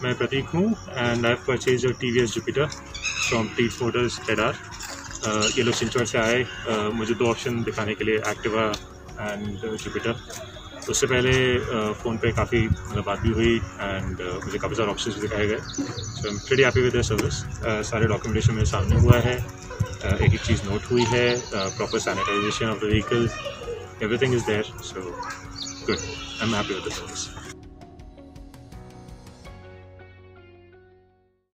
मैं प्रतीक हूँ and I have purchase your TVS Jupiter from Teets motors ZR। ये लोग सिलचर से आए मुझे 2 ऑप्शन दिखाने के लिए, एक्टिवा एंड Jupiter। उससे पहले फ़ोन पे काफ़ी बात भी हुई एंड मुझे काफ़ी सारे ऑप्शंस भी दिखाए गए। So I am pretty happy with the service. सारे डॉक्यूमेंटेशन मेरे सामने हुआ है, एक एक चीज़ नोट हुई है, proper sanitization of the vehicle, everything is there. So good, I am happy with the service.